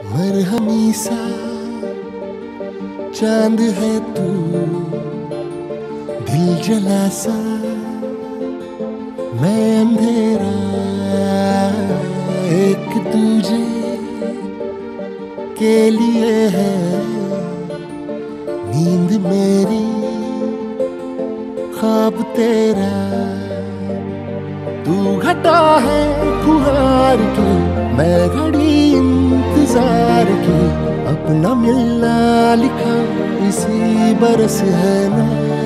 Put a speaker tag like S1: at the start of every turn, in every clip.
S1: मरहमी सा चांद है तू, दिल जला सा मैं अंधेरा, एक दूजे के लिए है नींद मेरी, ख्वाब तेरा। तू घटा है फुहार की, मैं घड़ी इंतजार की, अपना मिलना लिखा इसी बरस है ना,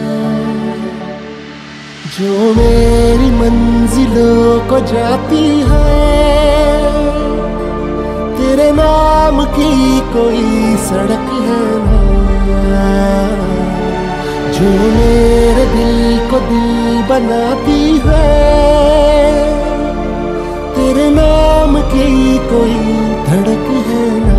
S1: जो मेरी मंजिलों को जाती है। तेरे नाम की कोई सड़क है ना, जो मेरे दिल को दिल बनाती है। तेरे नाम की कोई धड़क है ना।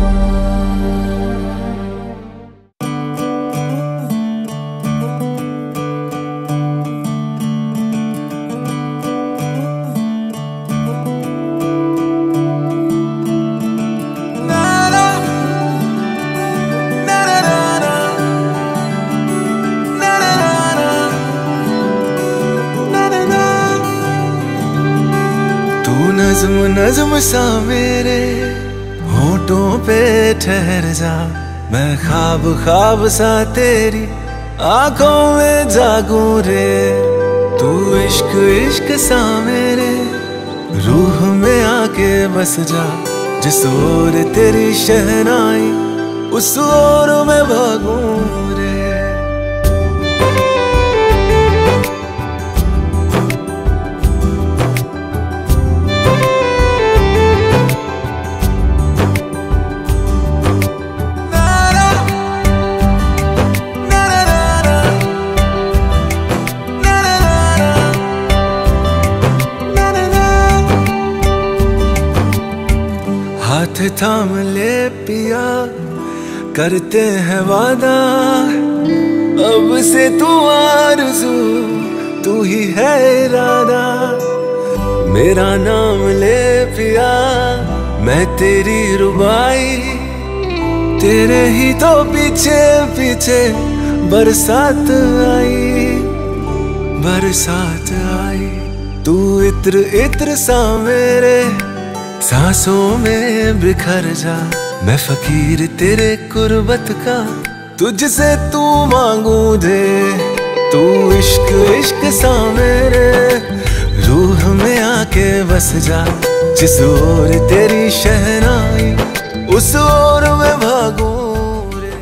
S2: नज़्म नज़्म सा मेरे होठों पे ठहर जा, मैं ख्वाब ख्वाब सा तेरी आंखों में जागूं रे। तू इश्क इश्क सा मेरे रूह में आके बस जा, जिस ओर तेरी शहनाई उस ओर मैं भागूं रे। हाथ थाम ले पिया, करते हैं वादा, अब से तू आरज़ू तू ही है इरादा। मेरा नाम ले पिया, मैं तेरी रुबाई, तेरे ही तो पीछे पीछे बरसात आई, बरसात आई। तू इत्र इत्र सा मेरे सांसों में बिखर जा, मैं फकीर तेरे कुर्बत का, तुझसे तू मांगू दे। तू इश्क इश्क सा मेरे रूह में आके बस जा, जिस ओर तेरी शहनाई उस ओर मैं भागू रे।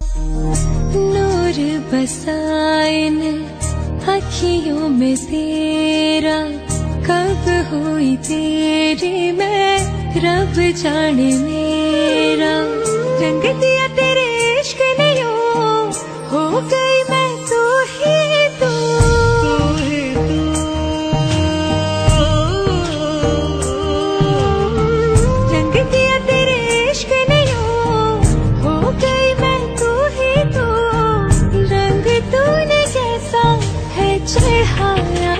S3: नूर बसाए ने अखियों में तेरा, कब हुई तेरी मैं रब जाने मेरा। रंग दिया तेरे इश्क ने यूं, हो गई मैं तू ही तू। रंग दिया तेरे इश्क ने यूं, हो गई मैं तू ही तू। रंग तूने कैसा है चढ़ाया,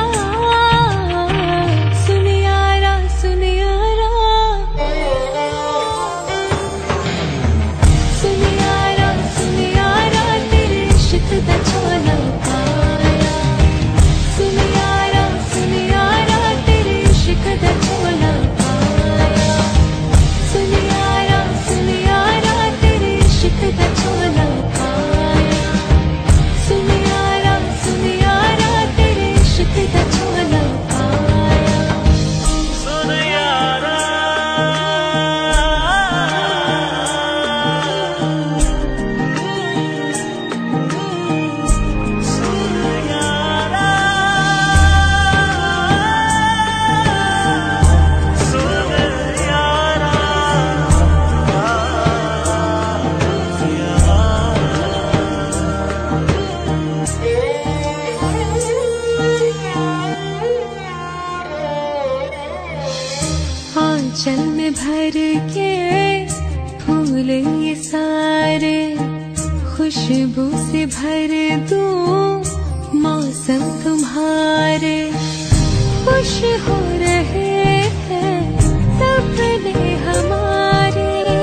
S3: आंचल में भर के फूल ये सारे, खुशबू से भर दूं मौसम तुम्हारे। खुश हो रहे हैं सपने हमारे,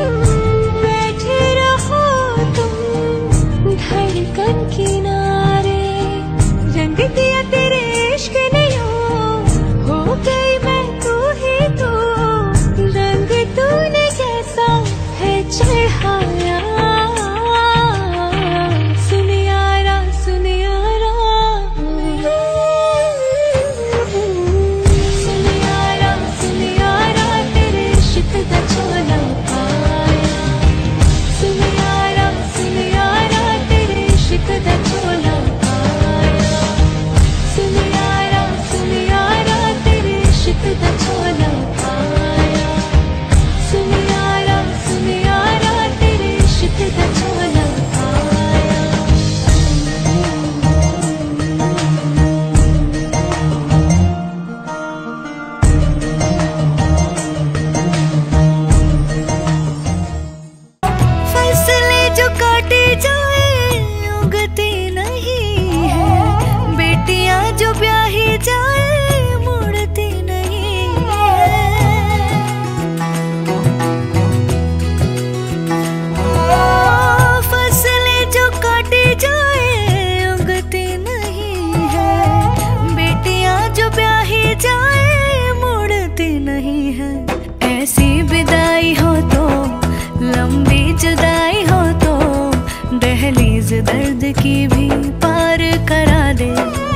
S3: जाए मुड़ती नहीं है। ऐसी विदाई हो तो, लंबी जुदाई हो तो, दहलीज दर्द की भी पार करा दे।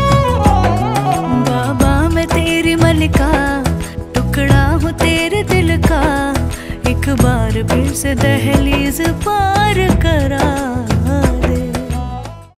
S3: बाबा मैं तेरी मलिका, टुकड़ा हूँ तेरे दिल का, एक बार फिर से दहलीज पार